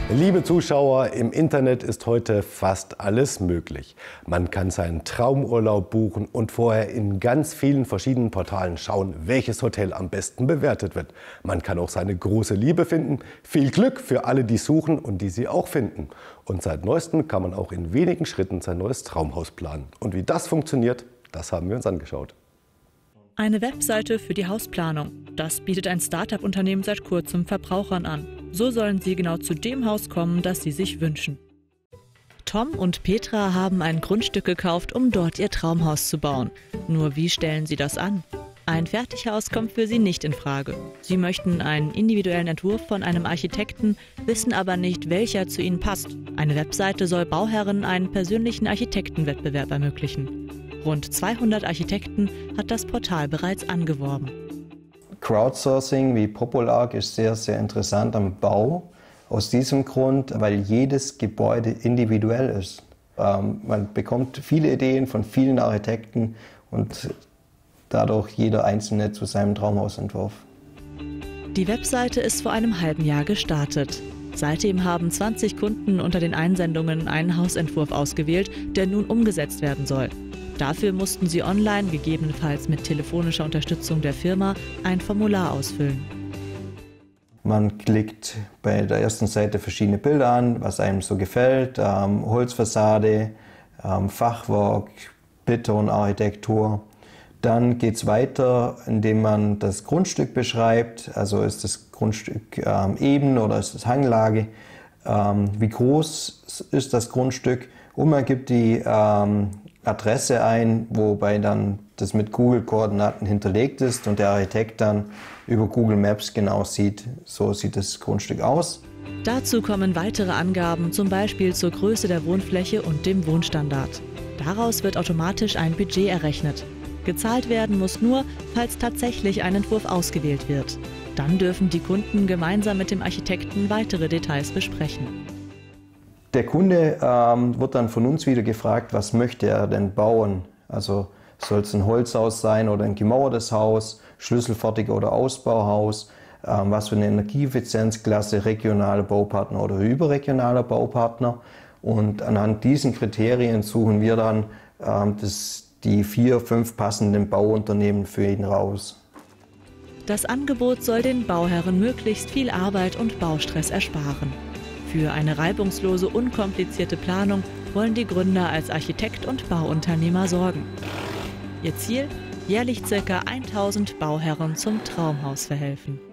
Liebe Zuschauer, im Internet ist heute fast alles möglich. Man kann seinen Traumurlaub buchen und vorher in ganz vielen verschiedenen Portalen schauen, welches Hotel am besten bewertet wird. Man kann auch seine große Liebe finden. Viel Glück für alle, die suchen und die sie auch finden. Und seit Neuestem kann man auch in wenigen Schritten sein neues Traumhaus planen. Und wie das funktioniert, das haben wir uns angeschaut. Eine Webseite für die Hausplanung. Das bietet ein Start-up-Unternehmen seit kurzem Verbrauchern an. So sollen sie genau zu dem Haus kommen, das sie sich wünschen. Tom und Petra haben ein Grundstück gekauft, um dort ihr Traumhaus zu bauen. Nur wie stellen sie das an? Ein Fertighaus kommt für sie nicht in Frage. Sie möchten einen individuellen Entwurf von einem Architekten, wissen aber nicht, welcher zu ihnen passt. Eine Webseite soll Bauherren einen persönlichen Architektenwettbewerb ermöglichen. Rund 200 Architekten hat das Portal bereits angeworben. Crowdsourcing wie Populark ist sehr, sehr interessant am Bau. Aus diesem Grund, weil jedes Gebäude individuell ist. Man bekommt viele Ideen von vielen Architekten und dadurch jeder Einzelne zu seinem Traumhausentwurf. Die Webseite ist vor einem halben Jahr gestartet. Seitdem haben 20 Kunden unter den Einsendungen einen Hausentwurf ausgewählt, der nun umgesetzt werden soll. Dafür mussten sie online, gegebenenfalls mit telefonischer Unterstützung der Firma, ein Formular ausfüllen. Man klickt bei der ersten Seite verschiedene Bilder an, was einem so gefällt. Holzfassade, Fachwerk, Betonarchitektur. Dann geht es weiter, indem man das Grundstück beschreibt. Also ist das Grundstück eben oder ist es Hanglage? Wie groß ist das Grundstück? Und man gibt die Adresse ein, wobei dann das mit Google-Koordinaten hinterlegt ist und der Architekt dann über Google Maps genau sieht, so sieht das Grundstück aus. Dazu kommen weitere Angaben, zum Beispiel zur Größe der Wohnfläche und dem Wohnstandard. Daraus wird automatisch ein Budget errechnet. Gezahlt werden muss nur, falls tatsächlich ein Entwurf ausgewählt wird. Dann dürfen die Kunden gemeinsam mit dem Architekten weitere Details besprechen. Der Kunde wird dann von uns wieder gefragt, was möchte er denn bauen? Also soll es ein Holzhaus sein oder ein gemauertes Haus, schlüsselfertig oder Ausbauhaus, was für eine Energieeffizienzklasse, regionaler Baupartner oder überregionaler Baupartner. Und anhand diesen Kriterien suchen wir dann die 4, 5 passenden Bauunternehmen für ihn raus. Das Angebot soll den Bauherren möglichst viel Arbeit und Baustress ersparen. Für eine reibungslose, unkomplizierte Planung wollen die Gründer als Architekt und Bauunternehmer sorgen. Ihr Ziel? Jährlich ca. 1000 Bauherren zum Traumhaus verhelfen.